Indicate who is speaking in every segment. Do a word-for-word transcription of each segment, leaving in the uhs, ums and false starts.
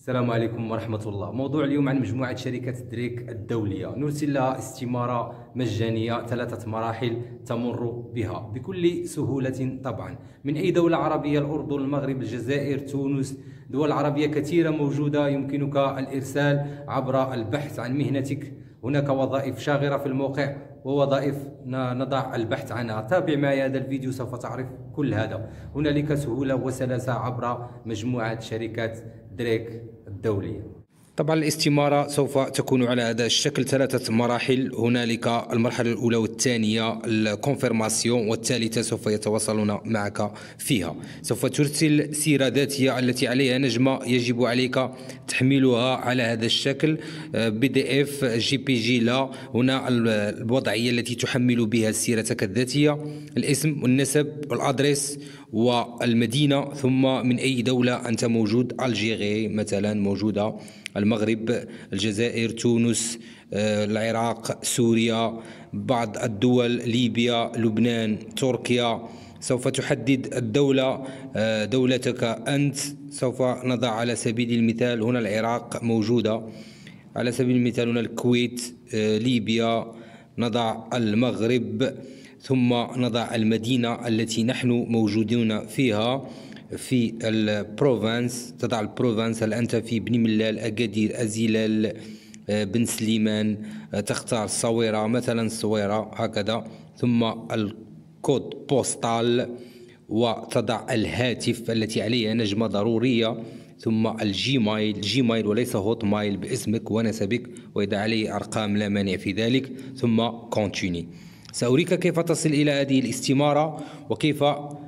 Speaker 1: السلام عليكم ورحمة الله. موضوع اليوم عن مجموعة شركات دريك الدولية. نرسل لها استمارة مجانية ثلاثة مراحل تمر بها بكل سهولة طبعا من أي دولة عربية: الأردن، المغرب، الجزائر، تونس. دول عربية كثيرة موجودة، يمكنك الإرسال عبر البحث عن مهنتك. هناك وظائف شاغرة في الموقع ووظائف نضع البحث عنها. تابع معي هذا الفيديو سوف تعرف كل هذا. هنالك سهولة وسلاسة عبر مجموعة شركات دريك الدولية. طبعا الاستمارة سوف تكون على هذا الشكل: ثلاثة مراحل. هنالك المرحلة الأولى والثانية الكونفيرماسيون، والثالثة سوف يتواصلون معك فيها. سوف ترسل سيرة ذاتية التي عليها نجمة، يجب عليك تحميلها على هذا الشكل: بي دي اف، جي بي جي. لا، هنا الوضعية التي تحمل بها سيرتك الذاتية: الاسم والنسب والادريس والمدينة، ثم من أي دولة أنت موجود: الجيري مثلا موجودة، المغرب، الجزائر، تونس، العراق، سوريا، بعض الدول، ليبيا، لبنان، تركيا. سوف تحدد الدولة، دولتك أنت. سوف نضع على سبيل المثال هنا العراق موجودة، على سبيل المثال هنا الكويت، ليبيا، نضع المغرب، ثم نضع المدينة التي نحن موجودون فيها في البروفانس. تضع البروفانس، هل أنت في بني ملال، أكادير، أزيلال، بن سليمان. تختار الصويرة مثلا، الصويرة هكذا، ثم الكود بوستال، وتضع الهاتف التي عليها نجمة ضرورية، ثم الجيمايل، جيمايل وليس هوت مايل، باسمك ونسبك وإذا عليه أرقام لا مانع في ذلك، ثم كونتيني. سأريك كيف تصل إلى هذه الاستمارة وكيف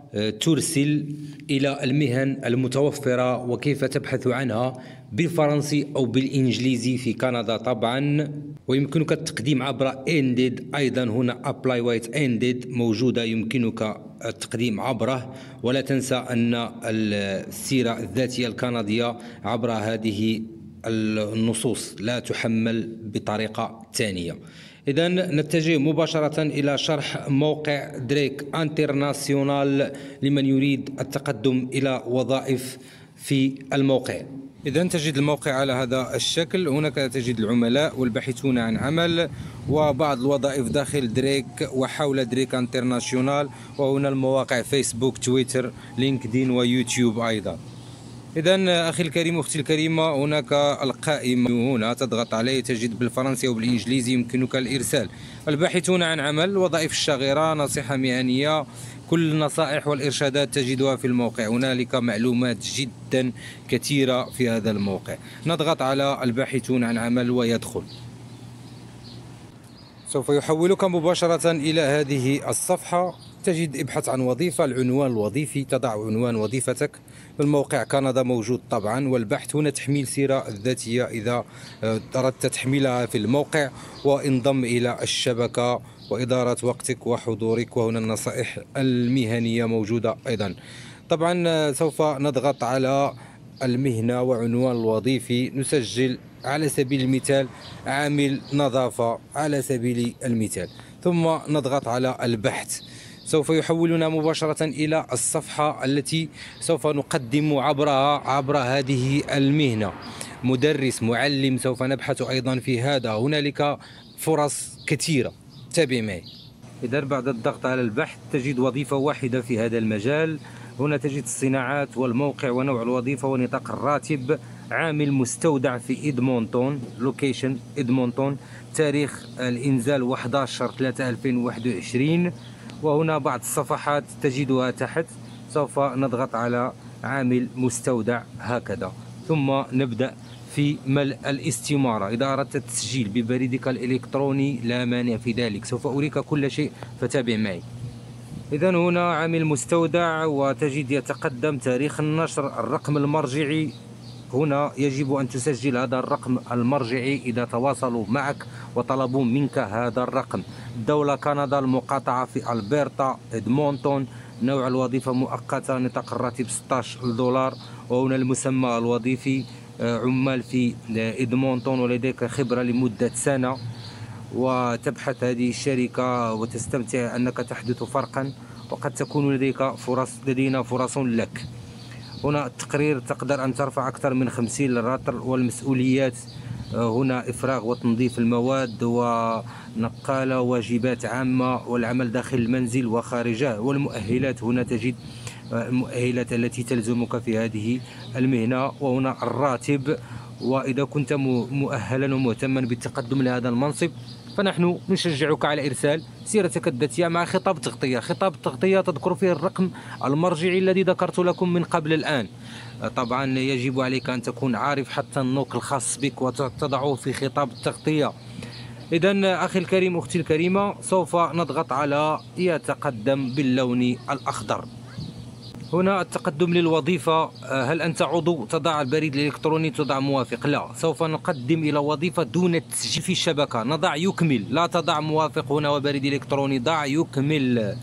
Speaker 1: ترسل إلى المهن المتوفرة وكيف تبحث عنها بالفرنسي أو بالإنجليزي في كندا طبعا. ويمكنك التقديم عبر انديد أيضا. هنا أبلاي وايت انديد موجودة، يمكنك التقديم عبره. ولا تنسى أن السيرة الذاتية الكندية عبر هذه النصوص لا تحمل بطريقة ثانية. إذا نتجه مباشرة إلى شرح موقع دريك انترناسيونال لمن يريد التقدم إلى وظائف في الموقع. إذا تجد الموقع على هذا الشكل. هناك تجد العملاء والباحثون عن عمل وبعض الوظائف داخل دريك وحول دريك انترناسيونال، وهنا المواقع: فيسبوك، تويتر، لينكدين، ويوتيوب أيضا. إذا أخي الكريم، أختي الكريمة، هناك القائمة هنا تضغط عليه، تجد بالفرنسي أو بالإنجليزي، يمكنك الإرسال. الباحثون عن عمل، الوظائف الشاغرة، نصيحة مهنية، كل النصائح والإرشادات تجدها في الموقع. هنالك معلومات جدا كثيرة في هذا الموقع. نضغط على الباحثون عن عمل ويدخل. سوف يحولك مباشرة إلى هذه الصفحة. تجد ابحث عن وظيفة، العنوان الوظيفي، تضع عنوان وظيفتك. الموقع كندا موجود طبعا، والبحث هنا تحميل سيرة الذاتية إذا أردت تحميلها في الموقع، وانضم إلى الشبكة وإدارة وقتك وحضورك. وهنا النصائح المهنية موجودة أيضا. طبعا سوف نضغط على المهنة وعنوان الوظيفي، نسجل على سبيل المثال عامل نظافة على سبيل المثال، ثم نضغط على البحث. سوف يحولنا مباشرة إلى الصفحة التي سوف نقدم عبرها عبر هذه المهنة: مدرس، معلم. سوف نبحث أيضا في هذا. هنالك فرص كثيرة، تابع معي. إذا بعد الضغط على البحث تجد وظيفة واحدة في هذا المجال. هنا تجد الصناعات والموقع ونوع الوظيفة ونطاق الراتب. عامل مستودع في إدمونتون، لوكيشن إدمونتون. تاريخ الإنزال واحد عشر ثلاثة ألفين وواحد وعشرين. وهنا بعض الصفحات تجدها تحت. سوف نضغط على عامل مستودع هكذا، ثم نبدأ في ملء الاستمارة. إذا أردت التسجيل ببريدك الإلكتروني لا مانع في ذلك. سوف أريك كل شيء، فتابع معي. إذا هنا عامل مستودع، وتجد يتقدم تاريخ النشر، الرقم المرجعي. هنا يجب أن تسجل هذا الرقم المرجعي إذا تواصلوا معك وطلبوا منك هذا الرقم. الدولة كندا، المقاطعة في ألبرتا، إدمونتون. نوع الوظيفة مؤقتة، نطاق الراتب ستة عشر دولار. وهنا المسمى الوظيفي: عمال في إدمونتون ولديك خبرة لمدة سنة، وتبحث هذه الشركة وتستمتع أنك تحدث فرقا، وقد تكون لديك فرص، لدينا فرص لك. هنا التقرير تقدر أن ترفع أكثر من خمسين رطل، والمسؤوليات هنا إفراغ وتنظيف المواد ونقالة واجبات عامة والعمل داخل المنزل وخارجه. والمؤهلات هنا تجد المؤهلات التي تلزمك في هذه المهنة، وهنا الراتب. وإذا كنت مؤهلا ومهتما بالتقدم لهذا المنصب فنحن نشجعك على إرسال سيرتك الذاتية مع خطاب تغطية. خطاب التغطية تذكر فيه الرقم المرجعي الذي ذكرت لكم من قبل الآن. طبعا يجب عليك أن تكون عارف حتى النوك الخاص بك وتضعه في خطاب التغطية. إذا أخي الكريم، أختي الكريمة، سوف نضغط على يتقدم باللون الأخضر. هنا التقدم للوظيفة. هل أنت عضو؟ تضع البريد الإلكتروني، تضع موافق. لا، سوف نقدم إلى وظيفة دون التسجيل في الشبكة، نضع يكمل. لا تضع موافق هنا وبريد إلكتروني، ضع يكمل.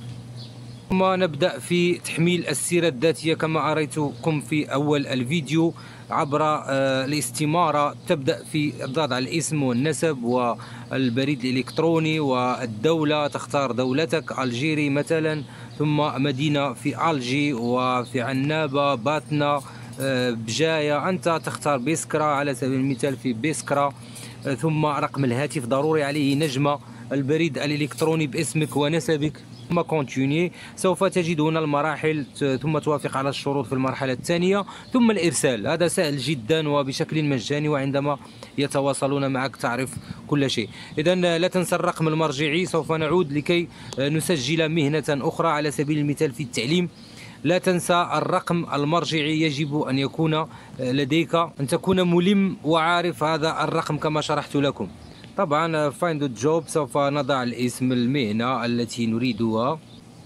Speaker 1: ثم نبدأ في تحميل السيرة الذاتية كما أريتكم في أول الفيديو عبر الاستمارة. تبدأ في الضغط على الاسم والنسب والبريد الإلكتروني والدولة، تختار دولتك الجيري مثلا، ثم مدينة في ألجي وفي عنابة، باتنا، بجاية. أنت تختار بيسكرا على سبيل المثال، في بيسكرا. ثم رقم الهاتف ضروري عليه نجمة، البريد الإلكتروني باسمك ونسبك، ثم كونتيني. سوف تجد هنا المراحل، ثم توافق على الشروط في المرحلة الثانية، ثم الإرسال. هذا سهل جدا وبشكل مجاني، وعندما يتواصلون معك تعرف كل شيء. إذا لا تنسى الرقم المرجعي. سوف نعود لكي نسجل مهنة أخرى على سبيل المثال في التعليم. لا تنسى الرقم المرجعي، يجب أن يكون لديك، أن تكون ملم وعارف هذا الرقم كما شرحت لكم. طبعا فايند جوب، سوف نضع الاسم المهنة التي نريدها،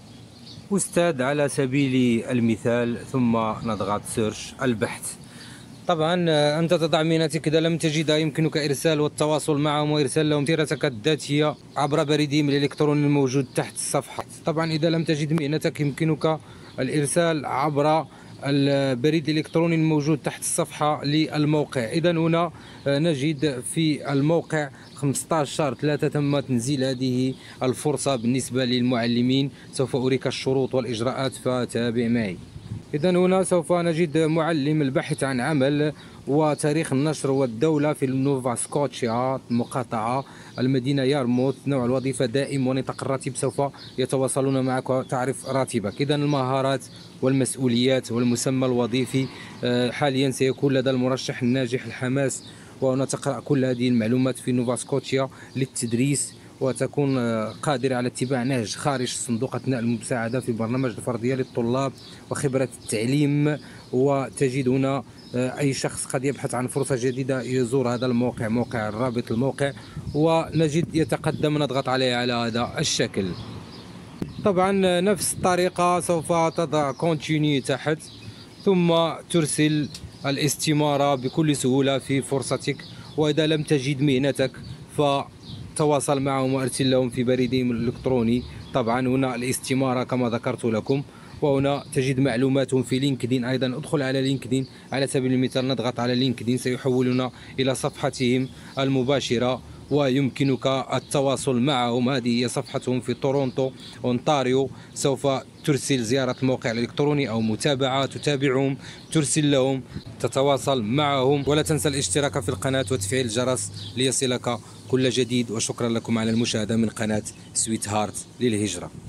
Speaker 1: أستاذ على سبيل المثال، ثم نضغط سيرش البحث. طبعا أنت تضع مهنتك، إذا لم تجدها يمكنك إرسال والتواصل معهم وإرسال لهم سيرتك الذاتية عبر بريدهم الإلكتروني الموجود تحت الصفحة. طبعا إذا لم تجد مهنتك يمكنك الإرسال عبر البريد الإلكتروني الموجود تحت الصفحة للموقع. إذا هنا نجد في الموقع خمسة عشر شهر ثلاثة تم تنزيل هذه الفرصة بالنسبة للمعلمين. سوف أريك الشروط والإجراءات فتابع معي. إذا هنا سوف نجد معلم البحث عن عمل، وتاريخ النشر والدولة في نوفا سكوتشيا، مقاطعة المدينة يارموث، نوع الوظيفة دائم، ونطاق الراتب سوف يتواصلون معك وتعرف راتبك. إذا المهارات والمسؤوليات والمسمى الوظيفي حاليا سيكون لدى المرشح الناجح الحماس. وهنا تقرأ كل هذه المعلومات في نوفا سكوتشيا للتدريس، وتكون قادر على اتباع نهج خارج صندوق أثناء المساعدة في برنامج الفردية للطلاب وخبرة التعليم. وتجد هنا أي شخص قد يبحث عن فرصة جديدة يزور هذا الموقع، موقع الرابط الموقع، ونجد يتقدم، نضغط عليه على هذا الشكل. طبعا نفس الطريقة سوف تضع كونتيني تحت، ثم ترسل الاستمارة بكل سهولة في فرصتك. وإذا لم تجد مهنتك فتواصل معهم وارسل لهم في بريدهم الإلكتروني. طبعا هنا الاستمارة كما ذكرت لكم، وهنا تجد معلوماتهم في لينكدين. أيضا ادخل على لينكدين على سبيل المثال، نضغط على لينكدين سيحولنا إلى صفحتهم المباشرة ويمكنك التواصل معهم. هذه هي صفحتهم في تورونتو أونتاريو. سوف ترسل زيارة الموقع الإلكتروني أو متابعة، تتابعهم، ترسل لهم، تتواصل معهم. ولا تنسى الاشتراك في القناة وتفعيل الجرس ليصلك كل جديد. وشكرا لكم على المشاهدة من قناة سويت هارت للهجرة.